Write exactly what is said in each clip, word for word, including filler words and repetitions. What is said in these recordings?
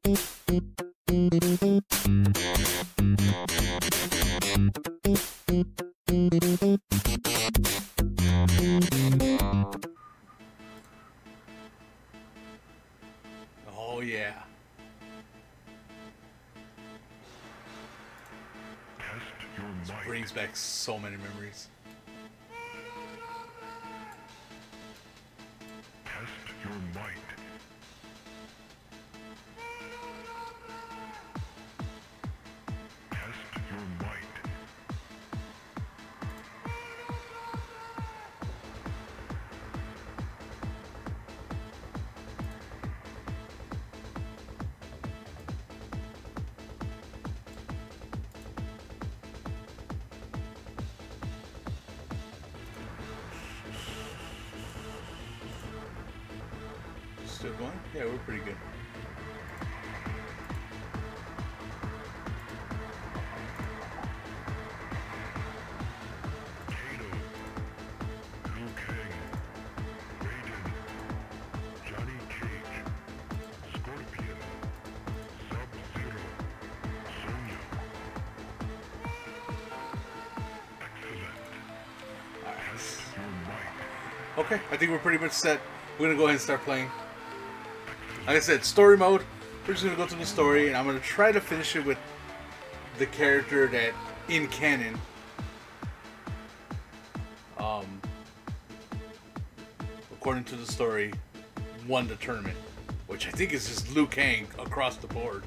Oh yeah. This brings back so many memories. Test your might. Test your might. Still going? Yeah, we're pretty good. Kato, Liu Kang, Raiden, Johnny Cage, Scorpion, Sub-Zero, Sonya. Excellent. Test your might. Okay, I think we're pretty much set. We're gonna go ahead and start playing. Like I said, story mode. We're just gonna go through the story, and I'm gonna try to finish it with the character that, in canon, um, according to the story, won the tournament, which I think is just Liu Kang across the board.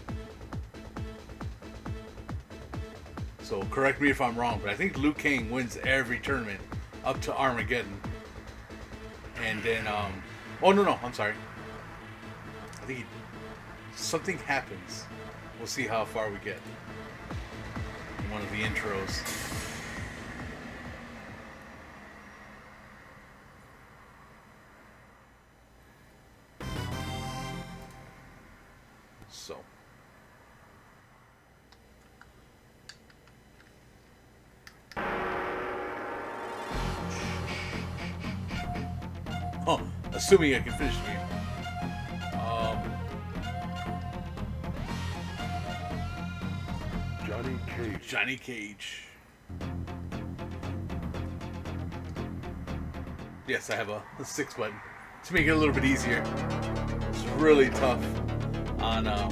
So correct me if I'm wrong, but I think Liu Kang wins every tournament up to Armageddon, and then um, oh no no, I'm sorry. I think he, something happens. We'll see how far we get in one of the intros. So. Oh, assuming I can finish the game. Johnny Cage. Johnny Cage. Yes, I have a, a six button to make it a little bit easier. It's really tough on um,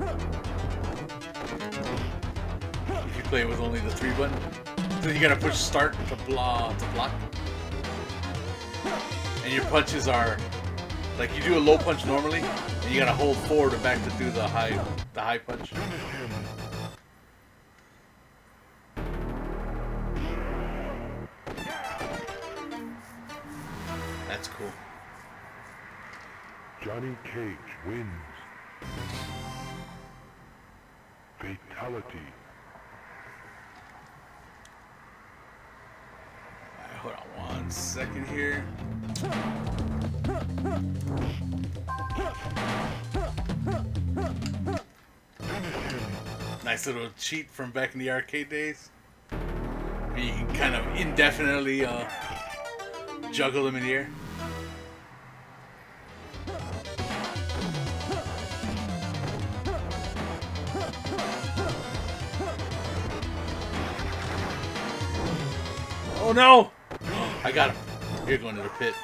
if you play with only the three button. So you gotta push start to block to block, and your punches are like you do a low punch normally, and you gotta hold forward or back to do the high the high punch. That's cool. Johnny Cage wins. Fatality. Alright, hold on one second here. Nice little cheat from back in the arcade days. You can kind of indefinitely uh, juggle them in the air. Oh no! I got him. You're going to the pit.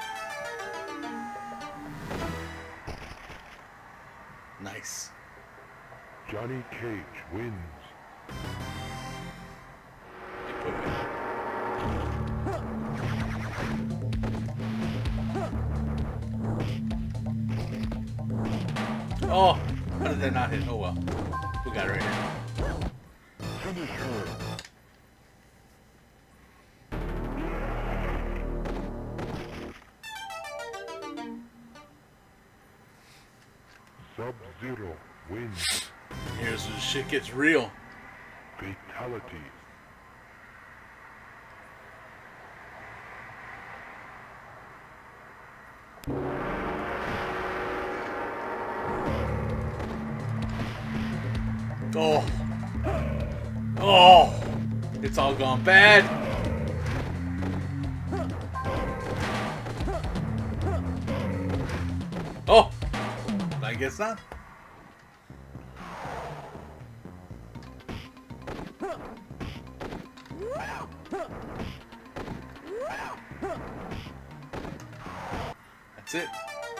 Nice. Johnny Cage wins. Oh, how did that not hit? Oh well. We got it right here. Finish her. Sub-Zero wins. Here's where the shit gets real. Fatality. Oh. Oh. It's all gone bad. Oh. I guess not. That's it.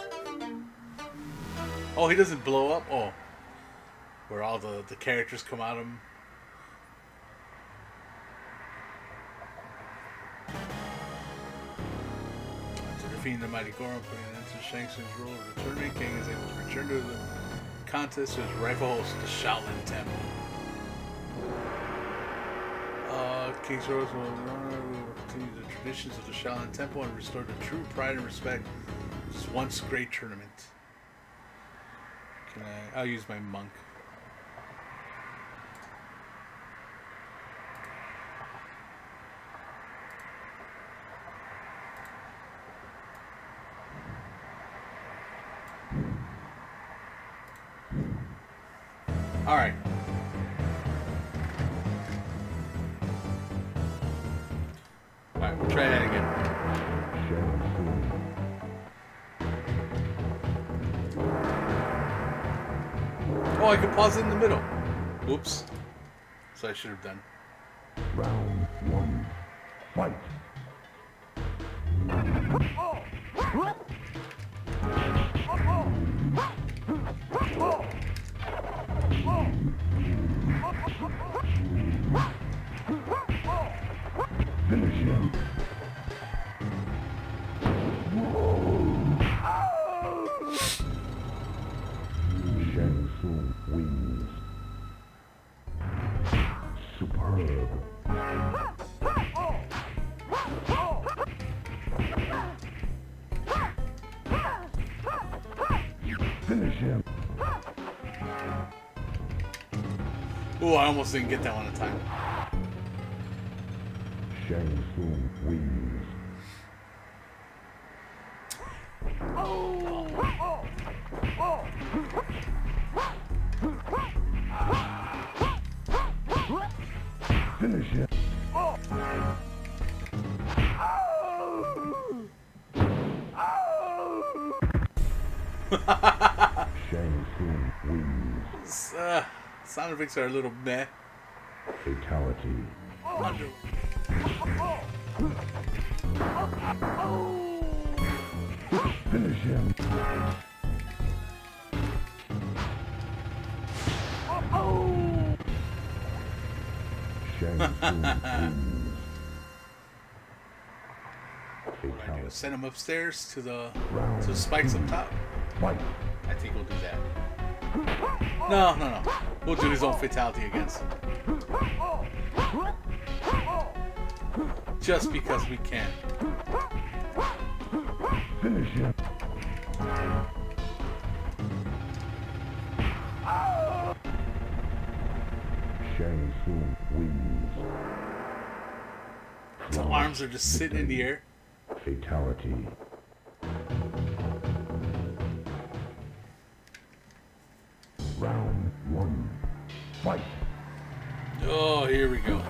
Oh, he doesn't blow up? Oh. Where all the, the characters come out of him. After defeating the mighty Goron, putting an end to Shang Tsung's rule of the tournament, King is able to return to the contest to his rightful host, the Shaolin Temple. Uh, King's Rose will, will continue the traditions of the Shaolin Temple and restore the true pride and respect of this once great tournament. Can I? I'll use my monk. All right. All right, we'll try that again. Oh, I can pause it in the middle. Whoops. So I should have done. Round one. Fight. Finish him. Shang Tsung wins. Superb. Finish him. Ooh, I almost didn't get that one in time. Shang Tsung wins. Finish him. Shang Tsung wins. Uh, sound effects are a little meh. Fatality. Under. Finish him. Shang Tsung wins. Fatality. Send him upstairs to the Round to the spikes up top. Fight. I think we'll do that. No, no, no. We'll do his own fatality against him. Just because we can. Finish him. Shang Tsung wins. The arms are just sitting in the air. Fatality. Round one. Fight. Oh, here we go.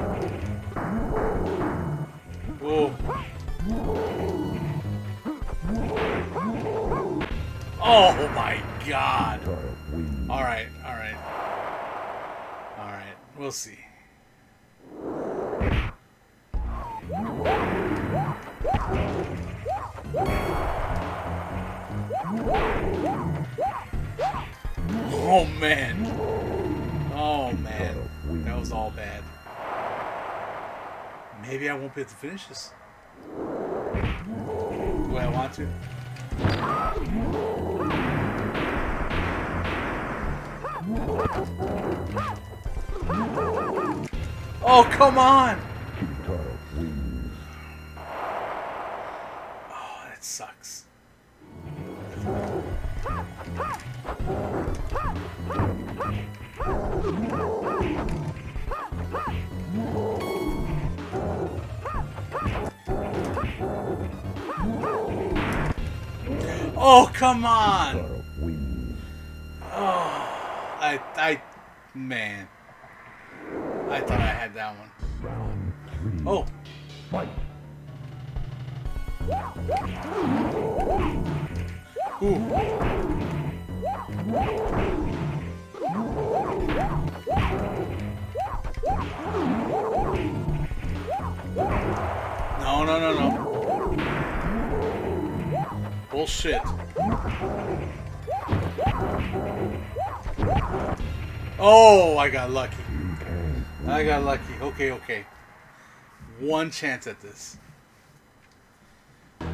Oh. Oh my God. All right, all right. All right, we'll see. Oh man. Oh man. That was all bad. Maybe I won't be able to finish this. Do I want to? Oh, come on! Oh, that sucks. Oh, come on! Oh, I, I, man. I thought I had that one. Round three. Oh. Fight. Ooh. Bullshit. Oh, I got lucky. I got lucky. Okay, okay. One chance at this. You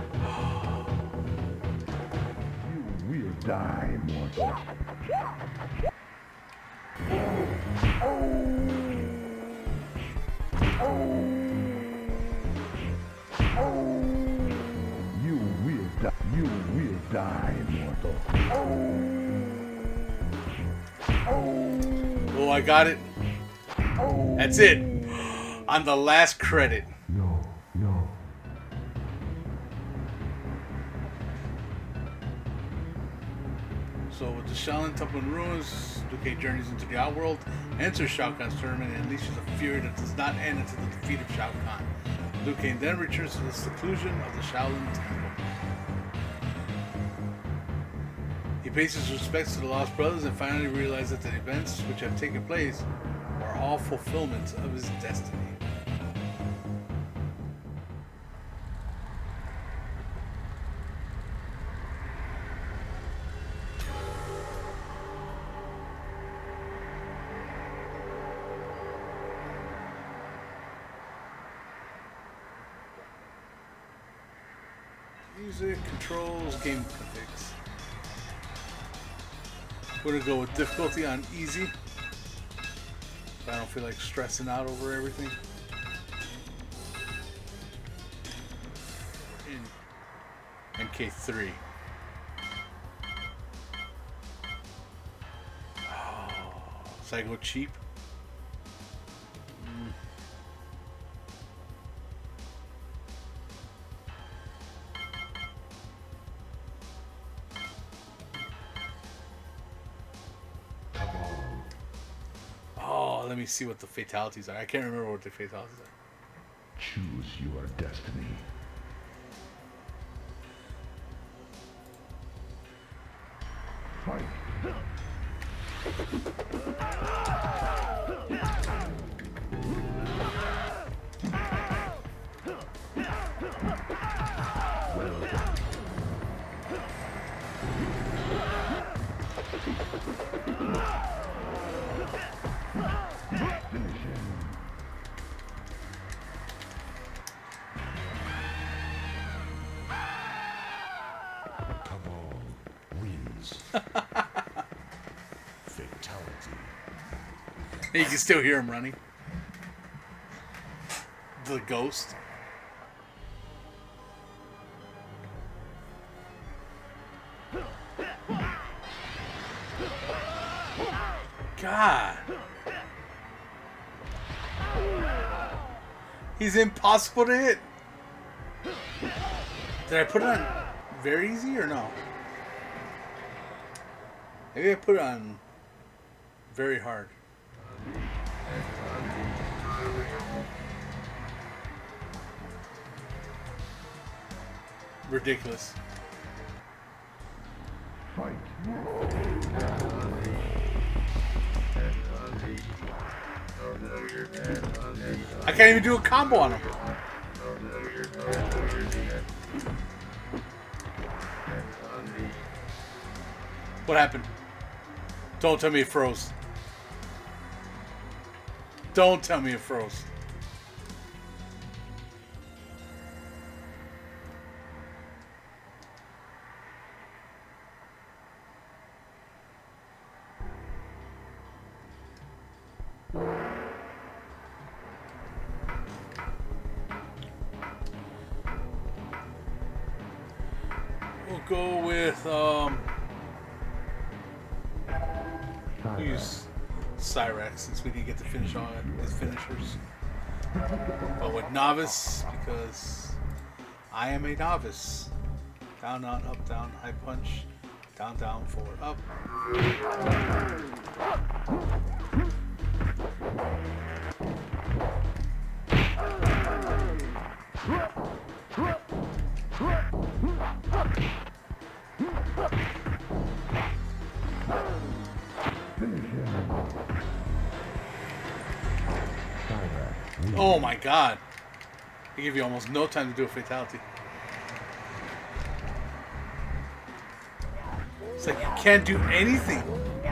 will die, mortal. You will die. You will die, mortal. Oh, I got it. That's it. On the last credit. No, no. So with the Shaolin Temple in ruins, Liu Kang journeys into the outworld, enters Shao Kahn's tournament, and unleashes a fury that does not end until the defeat of Shao Kahn. Liu Kang then returns to the seclusion of the Shaolin Temple. He pays his respects to the Lost Brothers and finally realizes that the events which have taken place are all fulfillments of his destiny. Music, controls, game configs. We're gonna go with difficulty on easy. I don't feel like stressing out over everything. In M K three. Oh, so I go cheap. Mm. Let me see what the fatalities are. I can't remember what the fatalities are. Choose your destiny. Fight. Fatality. You can still hear him running. The ghost. God. He's impossible to hit. Did I put it on very easy or no? Maybe I put it on very hard. Ridiculous. Fight. I can't even do a combo on him. What happened? Don't tell me it froze. Don't tell me it froze. We'll go with um we'll use Cyrax since we didn't get to finish all his finishers. But with novice because I am a novice. Down, down, up, down, high punch, down, down, forward, up. Oh my god. They give you almost no time to do a fatality. It's like you can't do anything.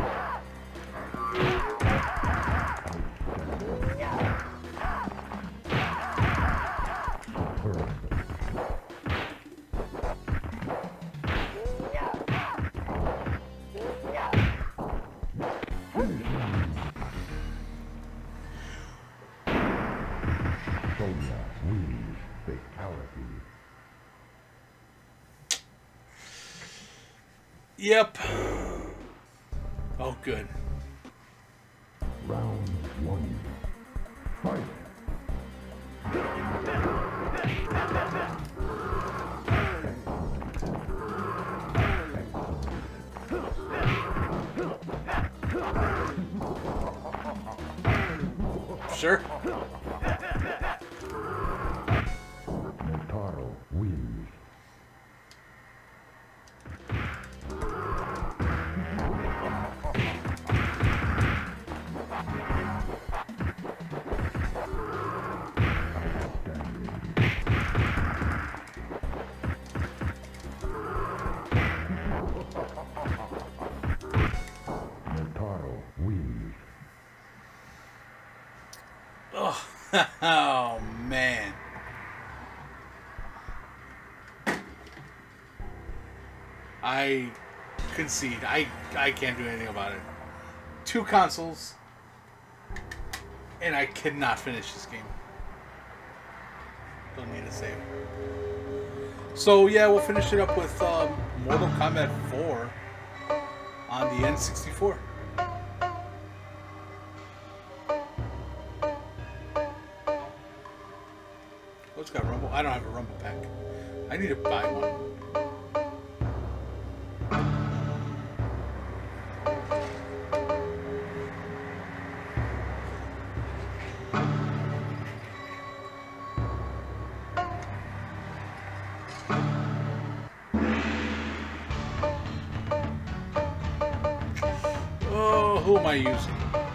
Yep. Oh, good. Round one. Fight. Sure. Mortal wins. Mortal wins. Oh, oh man. I concede. I I can't do anything about it. Two consoles, and I cannot finish this game. Don't need a save. So yeah, we'll finish it up with um, Mortal Kombat four on the N sixty-four. Oh, it's got Rumble. I don't have a Rumble pack. I need to buy one. Oh, who am I using?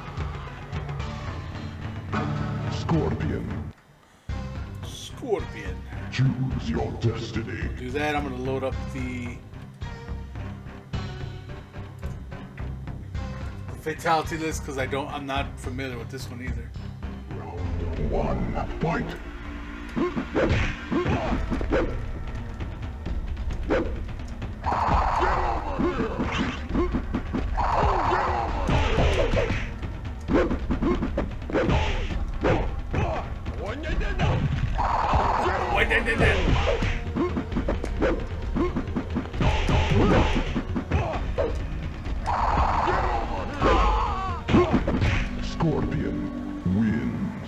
Scorpion. Scorpion. Choose your destiny. Do that. I'm gonna load up the fatality list because I don't. I'm not familiar with this one either. Round one. Fight. Scorpion wins.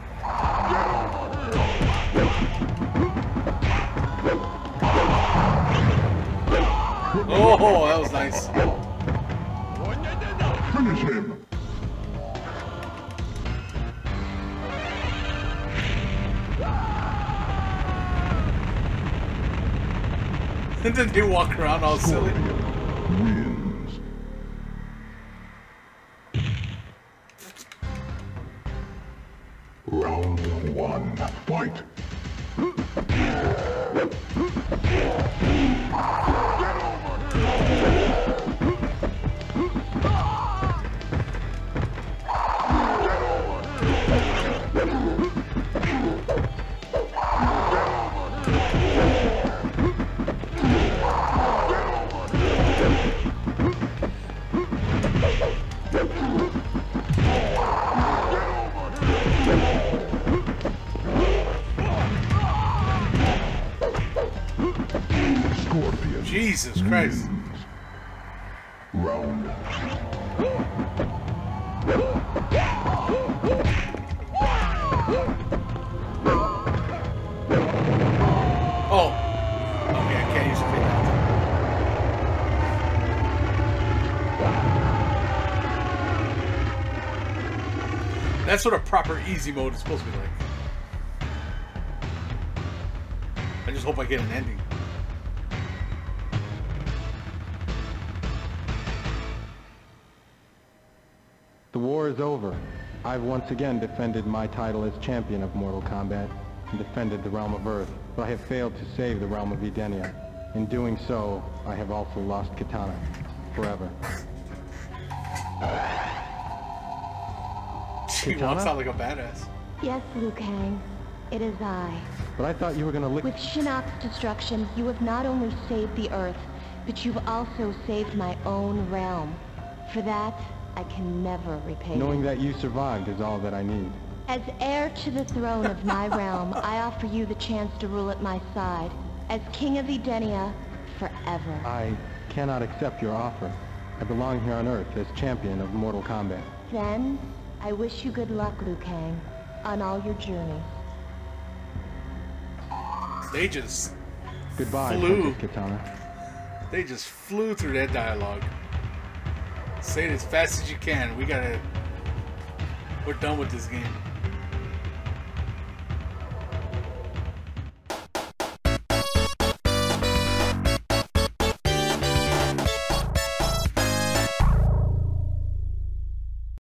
Oh, that was nice. Finish him. And then they walk around all silly. Wins. Round one. Fight. Scorpion. Jesus Christ. Wins. Round. Oh. Okay, I can't use a fatality. That's what a proper easy mode is supposed to be like. I just hope I get an ending. The war is over. I've once again defended my title as champion of Mortal Kombat and defended the realm of Earth, but I have failed to save the realm of Edenia. In doing so, I have also lost Katana. Forever. She Katana? walks out like a badass. Yes, Liu Kang. It is I. But I thought you were gonna lick- With Shinnok's destruction, you have not only saved the Earth, but you've also saved my own realm. For that, I can never repay you. Knowing that you survived is all that I need. As heir to the throne of my realm, I offer you the chance to rule at my side. As King of Edenia, forever. I cannot accept your offer. I belong here on Earth as champion of Mortal Kombat. Then, I wish you good luck, Liu Kang, on all your journeys. They just Goodbye, Flew. Princess Katana. they just flew through that dialogue. Say it as fast as you can. We gotta. We're done with this game.